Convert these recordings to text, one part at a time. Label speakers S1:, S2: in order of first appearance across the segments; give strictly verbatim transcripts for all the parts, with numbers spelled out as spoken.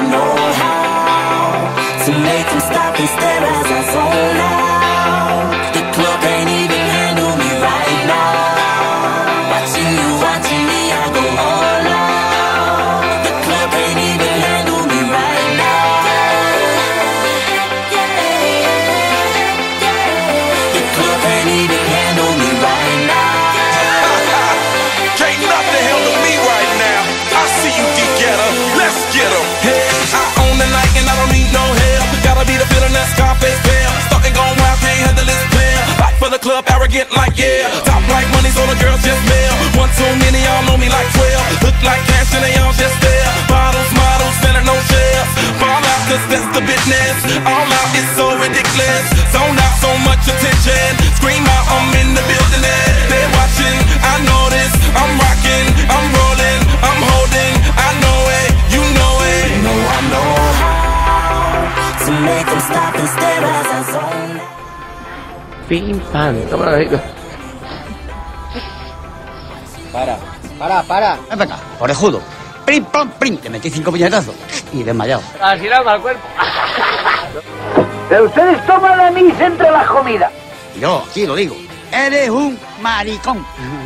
S1: know how to make them stop and stare as I zone out. The club can't even handle me right now. Watching you, watching me, I go all out. The club can't even handle me right now. The club can't even handle me right now.
S2: Can't nothing handle me right now. I see you, D-Getter. Let's get 'em. Hey, I own the night and I don't need no help. Gotta be the feeling that Scarface feel. Starting going wild, can't handle this player. Back for the club, arrogant like yeah. Top like money, so the girls just mail. One too many, y'all know me like twelve. Look like cash and they all just there. Bottles, models, spending no shares. Fall out, cause that's the business. All out, it's so ridiculous. Zone out, so much attention. Scream out, I'm in the building and they're watching. I know this, I'm rocking, I'm rolling, I'm holding. I know it, you know it.
S1: You know I know how to make them stop and stare as I zone out.
S3: Pim, pam, toma la rica.
S4: Para, para, para. Ven para acá, orejudo. Prim, pam, prim. Te metí cinco puñetazos y desmayado.
S3: Así da mal cuerpo.
S5: Pero ustedes toman anís entre las comidas.
S4: Yo, sí, lo digo. Eres un maricón.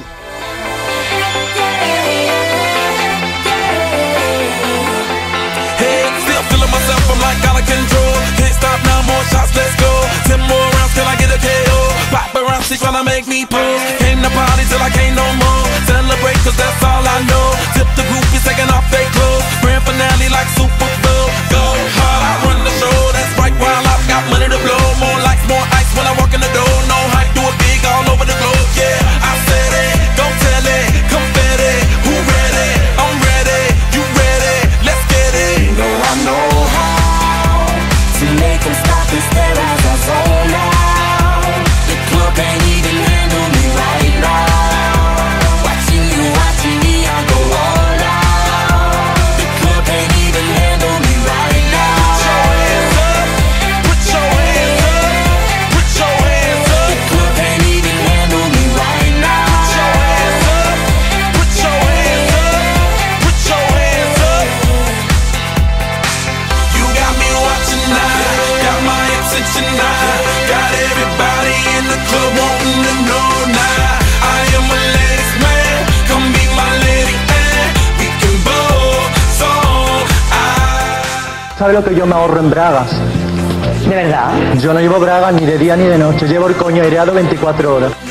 S2: Hey, still feeling myself, I'm like out of control. Can't stop now, more shots, let's go. Ten more rounds till I get a K O. Pop around, she tryna make me pose. Came to party till I can't no more. Celebrate, cause that's all I know. Tip the groupies taking off their clothes. Grand finale like Super Bowl. Go hard, I run the show. That's right, while I've got money to blow. More lights, more ice when I walk in the door. No hype, do it big all over the globe. Yeah, I said it, go tell it, confetti. Who ready? I'm ready, you ready? Let's get it.
S1: You know I know how to make them stop and stare as I zone out. The club can't even handle me right now. Watching you, watching me, I go all out. The club can't even handle me right now.
S2: Put your hands up, put your hands up.
S1: The club can't even handle me right now.
S2: Put your hands up, put your hands up, put your hands up. You got me watching now, got my attention now. Got everybody in the club wanting to know now. I am a ladies man, come be my lady and we can both song. I
S6: ¿Sabe lo que yo me ahorro en bragas?
S5: ¿De verdad?
S6: Yo no llevo bragas ni de día ni de noche, llevo el coño aireado veinticuatro horas.